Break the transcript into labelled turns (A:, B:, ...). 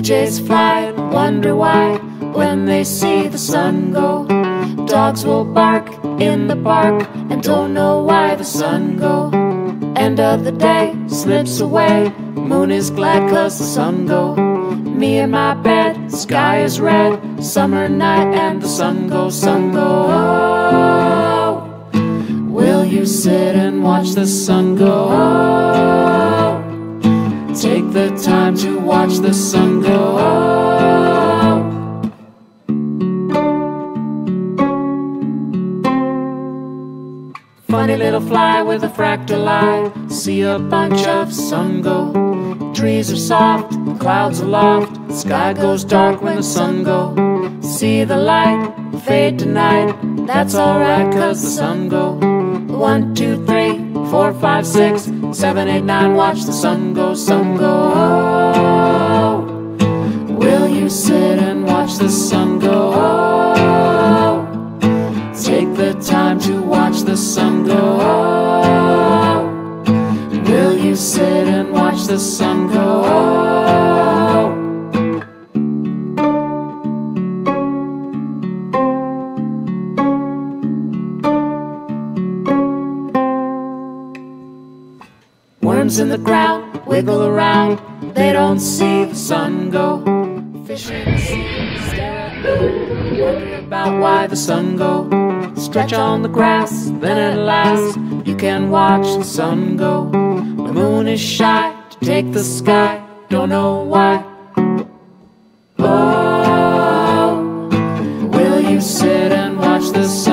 A: jays fly and wonder why when they see the sun go. Dogs will bark in the park and don't know why the sun go. End of the day slips away, moon is glad 'cause the sun go. Me in my bed, sky is red, summer night and the sun goes, sun go. Oh, will you sit and watch the sun go? Oh, take the time to watch the sun go. Oh, funny little fly with a fractal eye, see a bunch of sun go. Trees are soft, clouds aloft, sky goes dark when the sun go. See the light fade tonight, that's alright 'cause the sun go. 1, 2, 3, 4, 5, 6, 7, 8, 9, watch the sun go, sun go. Oh, will you sit and watch the sun go? Oh, take the time to watch the sun go. Oh, will you sit and watch the sun go? Oh, worms in the ground wiggle around, they don't see the sun go. Fish in the sea stare at me, wonder about why the sun go. Stretch on the grass, then at last you can watch the sun go. The moon is shy to take the sky, don't know why. Oh, will you sit and watch the sun?